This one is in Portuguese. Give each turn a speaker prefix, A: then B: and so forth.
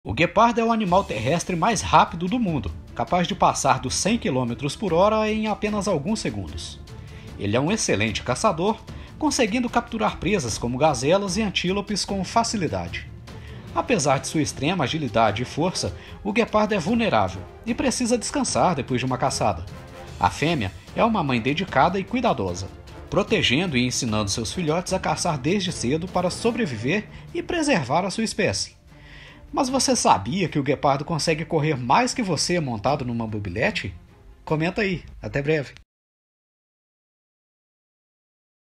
A: O guepardo é o animal terrestre mais rápido do mundo, capaz de passar dos 100 km por hora em apenas alguns segundos. Ele é um excelente caçador, conseguindo capturar presas como gazelas e antílopes com facilidade. Apesar de sua extrema agilidade e força, o guepardo é vulnerável e precisa descansar depois de uma caçada. A fêmea é uma mãe dedicada e cuidadosa, protegendo e ensinando seus filhotes a caçar desde cedo para sobreviver e preservar a sua espécie. Mas você sabia que o guepardo consegue correr mais que você montado numa mobilete? Comenta aí. Até breve.